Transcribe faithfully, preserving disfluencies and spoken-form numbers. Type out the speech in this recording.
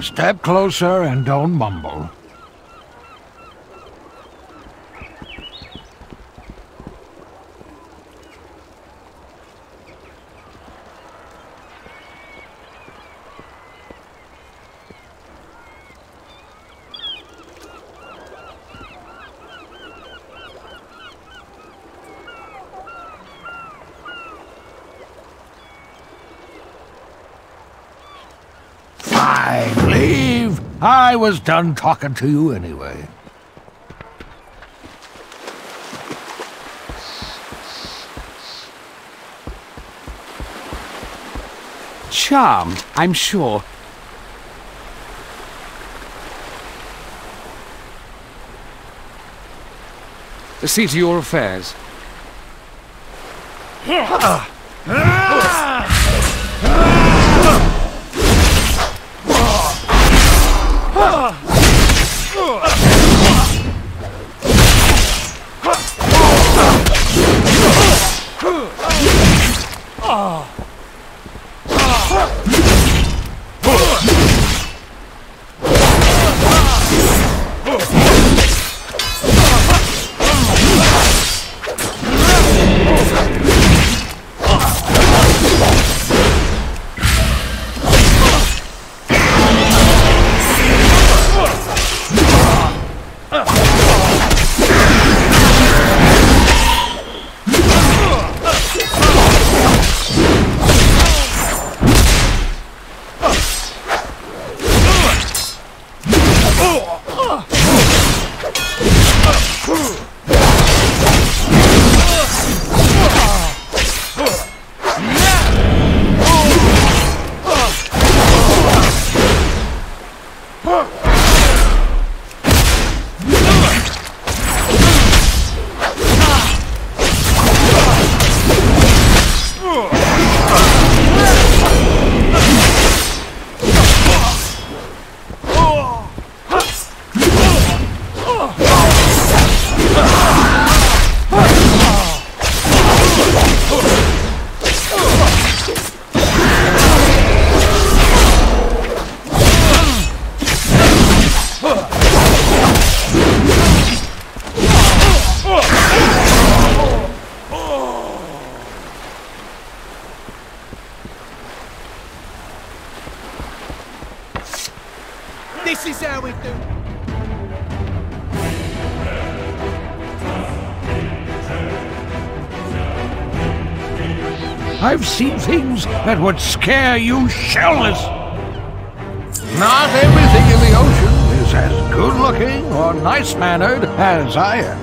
Step closer and don't mumble. Fine, leave. I was done talking to you anyway. Charmed, I'm sure. See to your affairs. This is how we do. I've seen things that would scare you shellless. Not everything in the ocean is as good-looking or nice-mannered as I am.